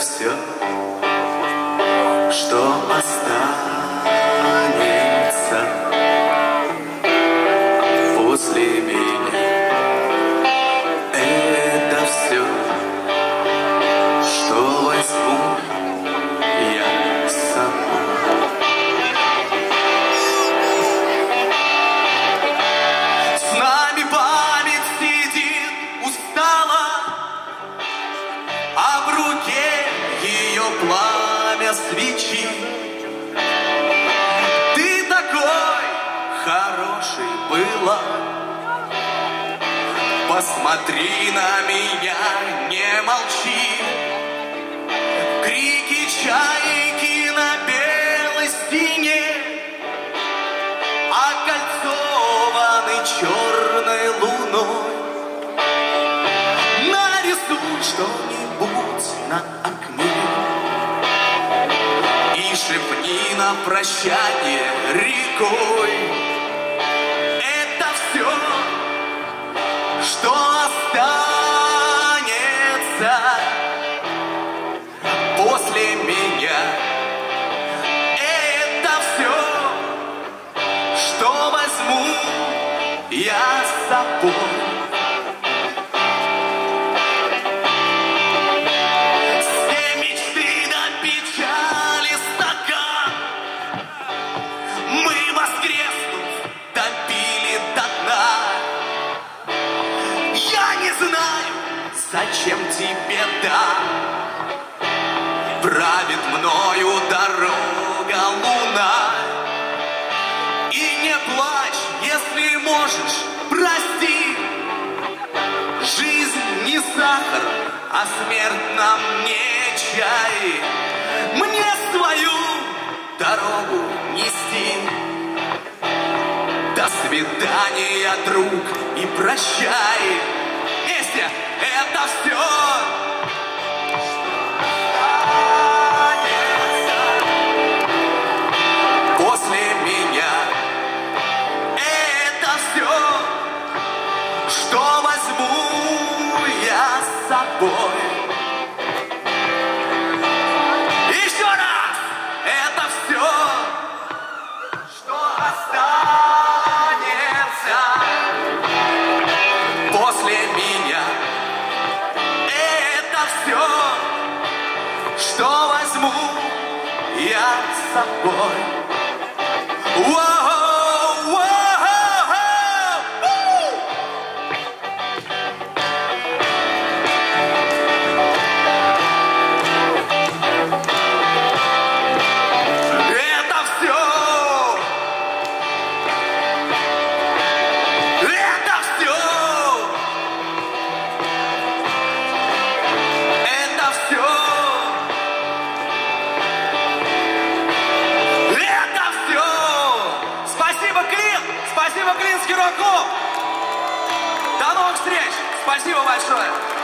все, что останется после меня. Это все, что возьму я с собой. С нами память сидит устала, а в руке ее пламя свечи. Ты такой хороший была, посмотри на меня, не молчи. Крики чайки на белой стене окольцованы черной луной. Нарисуй что-нибудь на окне и шепни на прощание рекой. Это все, что останется после меня. Это все, что возьму я с собой. Все мечты до печали стакан мы, воскреснув, допили до дна. Я не знаю, зачем тебе правит мною дорога луна. И не плачь, если можешь, прости. Жизнь не сахар, а смерть нам не чай. Мне свою дорогу нести. До свидания, друг, и прощай. Вместе это все. После меня это все, что возьму я с собой. Еще раз, это все, что останется после меня. Это все, что возьму я с собой. Спасибо, Клинский рок-клуб! До новых встреч! Спасибо большое!